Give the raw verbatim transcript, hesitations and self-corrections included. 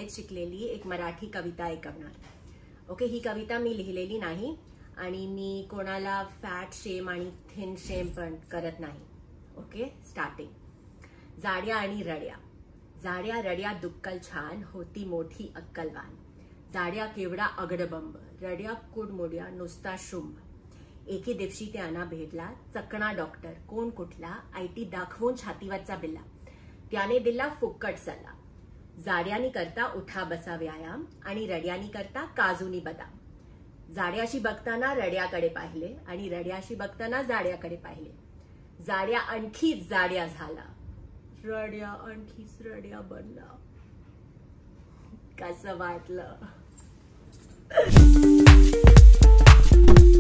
शाळेत शिकलेली एक मराठी कविता ऐकवणार। ओके, ही कविता मी लिहिलेली नाही आणि मी कोणाला फॅट शेम आणि थिन शेम पण करत नाही। Okay, starting. जाड्या आणि रड्या, जाड्या रड्या दुक्कल छान, होती मोठी अक्कलवान। जाड्या केवढा अगडबंब, रड्या कुडमुड्या नुसता शुंभ। एके दिवशी त्यांना भेटला चकणा डॉक्टर, कोण कुठला, आयटी दाखवून छातीवरचा बिल्ला। त्याने दिला फुक्कट सल्ला, जाड्यानी करता उठा बसा व्यायाम आणि रड्यानी करता काजूनी बदाम। जाड्याशी बघताना रड्याकडे पाहिले आणि रड्याशी बघताना जाड्याकडे पाहिले। जाड्या आणखीच जाड्या झाला, रड्या आणखीच रड्या बनला। कसं वाटलं?